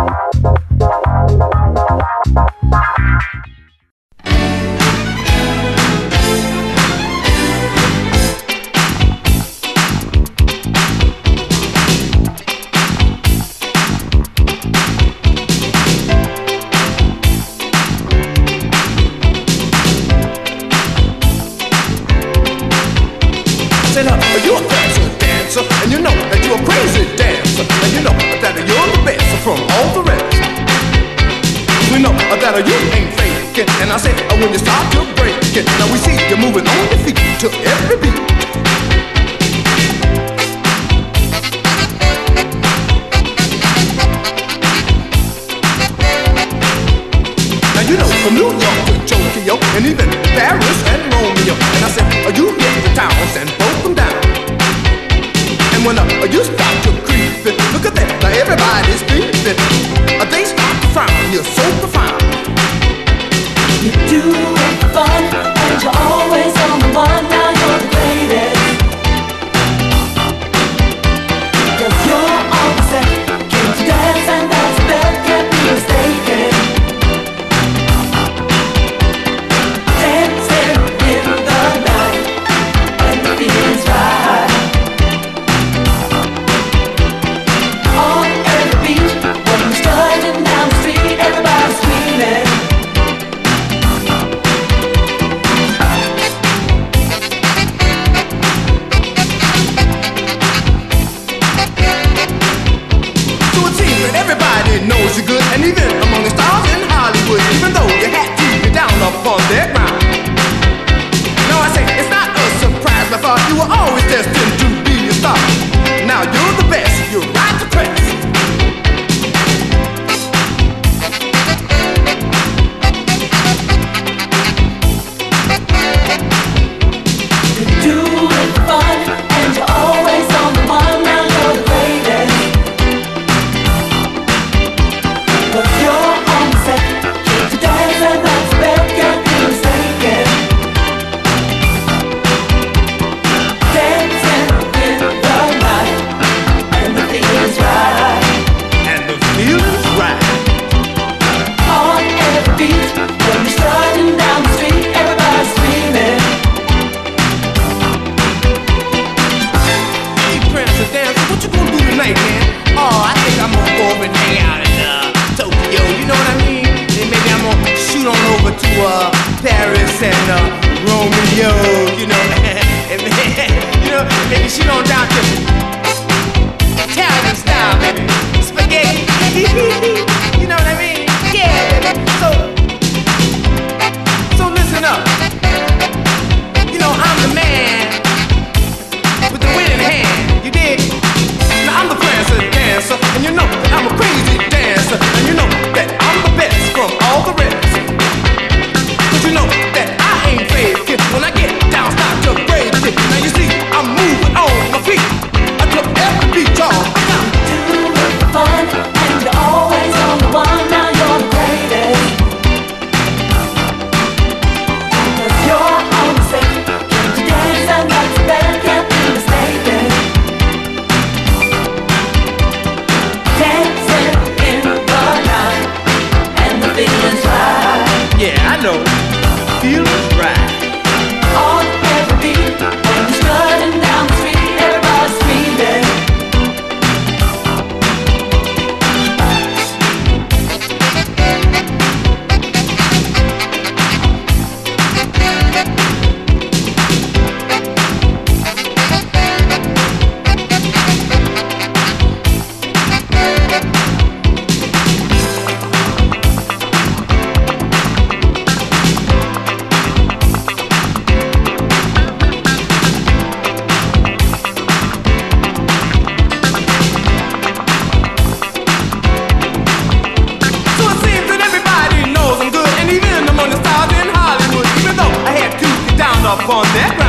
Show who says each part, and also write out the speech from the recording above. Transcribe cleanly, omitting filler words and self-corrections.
Speaker 1: You're a dancer, dancer, and you know that you're a crazy dancer, and you know that you're the best from all the rest. We know that you ain't faking, and I said when you start to break it, now we see you moving on your feet to every beat. Now you know from New York to Tokyo, and even Paris and Romeo, and I said you hit the towns and broke them down. And when you start to creep it, look at that, now everybody's beeping. They start to frown, you're so profound.
Speaker 2: You do it for fun, and you're always on the one. Now you're the greatest, 'cause you're on the set, came to dance, and that's a bet, can't be mistaken. Dancing in the night, and the feeling's right. On every beat, when we're strutting down the street, everybody's screaming.
Speaker 1: Everybody knows you're good, and even among the stars in Hollywood, even though you had to be down up on their ground. No, I say it's not a surprise, I thought you were always destined to be a star. Now you're the best, you're right to press.
Speaker 2: You do it for fun, and you're always on the one. Now you're the greatest, 'cause you're on the set, came to dance, and that's a bet, can't be mistaken. Dancing in the night, and the feeling's right.
Speaker 1: And the feeling's right.
Speaker 2: On every beat, when you're strutting down the street, everybody's screaming.
Speaker 1: Hey, Prince of Dancer, what you gonna do tonight, man? Oh, I think I'm gonna go over and hang out in Tokyo, you know what I mean? And maybe I'm gonna shoot on over to Paris and Romeo, you know, and you know, maybe shoot on down to Italian style, baby, spaghetti, you know what I mean? Yeah, baby. So listen up. You know I'm the man with the winning hand, you dig? Now I'm the Prince of Dancer, and you know that I'm a crazy dancer, and you know that I'm the best from all the rest. 'Cause you know that I ain't faking, when I get down, start to break it. Now you see, I'm moving on my feet, I took every beat, y'all.
Speaker 2: Do it for fun, and you're always on the one. Now you're the greatest, 'cause you're on the set, came to dance, and that's a bet, can't be mistaken. Dancing in the night, and the feeling's right.
Speaker 1: Yeah, I know, feeling's right.
Speaker 2: On every beat, when you're strutting down the street, everybody's screaming.
Speaker 1: So it seems that everybody knows I'm good, and even among the stars in Hollywood, even though I had to get down up on that